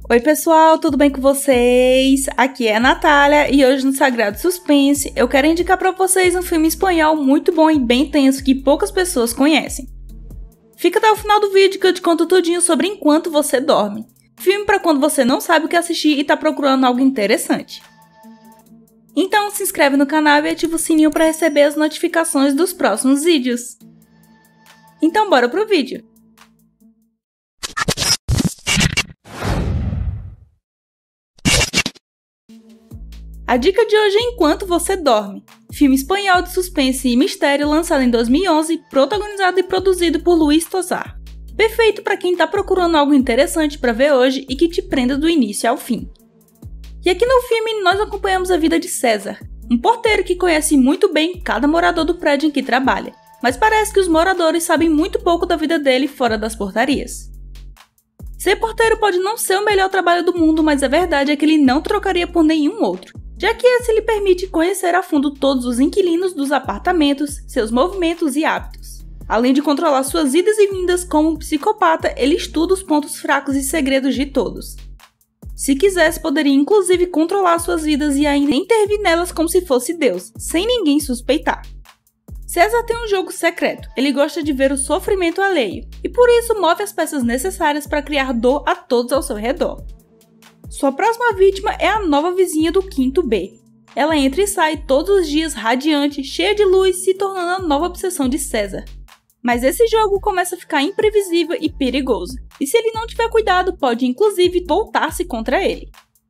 Oi pessoal, tudo bem com vocês? Aqui é a Natália e hoje no Sagrado Suspense eu quero indicar pra vocês um filme espanhol muito bom e bem tenso que poucas pessoas conhecem. Fica até o final do vídeo que eu te conto tudinho sobre Enquanto Você Dorme. Filme pra quando você não sabe o que assistir e tá procurando algo interessante. Então se inscreve no canal e ativa o sininho pra receber as notificações dos próximos vídeos. Então bora pro vídeo! A dica de hoje é Enquanto Você Dorme, filme espanhol de suspense e mistério lançado em 2011, protagonizado e produzido por Luis Tosar. Perfeito para quem tá procurando algo interessante para ver hoje e que te prenda do início ao fim. E aqui no filme nós acompanhamos a vida de César, um porteiro que conhece muito bem cada morador do prédio em que trabalha, mas parece que os moradores sabem muito pouco da vida dele fora das portarias. Ser porteiro pode não ser o melhor trabalho do mundo, mas a verdade é que ele não trocaria por nenhum outro, já que esse lhe permite conhecer a fundo todos os inquilinos dos apartamentos, seus movimentos e hábitos. Além de controlar suas idas e vindas como um psicopata, ele estuda os pontos fracos e segredos de todos. Se quisesse, poderia inclusive controlar suas vidas e ainda intervir nelas como se fosse Deus, sem ninguém suspeitar. César tem um jogo secreto, ele gosta de ver o sofrimento alheio, e por isso move as peças necessárias para criar dor a todos ao seu redor. Sua próxima vítima é a nova vizinha do quinto B. Ela entra e sai todos os dias radiante, cheia de luz, se tornando a nova obsessão de César. Mas esse jogo começa a ficar imprevisível e perigoso, e se ele não tiver cuidado, pode inclusive voltar-se contra ele.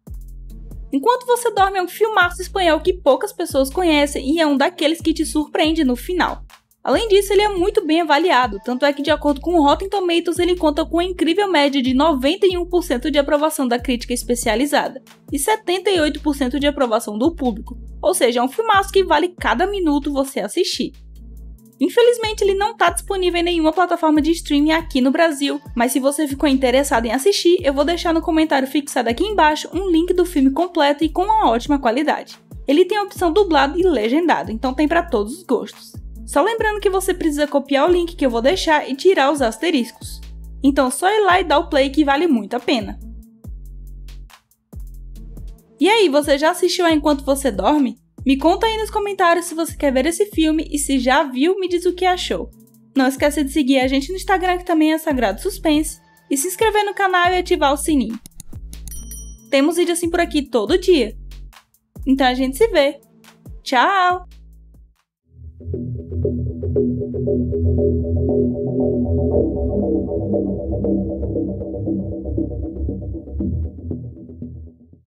Enquanto Você Dorme é um filmaço espanhol que poucas pessoas conhecem e é um daqueles que te surpreende no final. Além disso, ele é muito bem avaliado, tanto é que de acordo com o Rotten Tomatoes ele conta com uma incrível média de 91% de aprovação da crítica especializada e 78% de aprovação do público, ou seja, é um filmaço que vale cada minuto você assistir. Infelizmente ele não está disponível em nenhuma plataforma de streaming aqui no Brasil, mas se você ficou interessado em assistir, eu vou deixar no comentário fixado aqui embaixo um link do filme completo e com uma ótima qualidade. Ele tem a opção dublado e legendado, então tem para todos os gostos. Só lembrando que você precisa copiar o link que eu vou deixar e tirar os asteriscos. Então só ir lá e dar o play que vale muito a pena. E aí, você já assistiu a Enquanto Você Dorme? Me conta aí nos comentários se você quer ver esse filme e se já viu, me diz o que achou. Não esqueça de seguir a gente no Instagram, que também é Sagrado Suspense, e se inscrever no canal e ativar o sininho. Temos vídeo assim por aqui todo dia. Então a gente se vê. Tchau!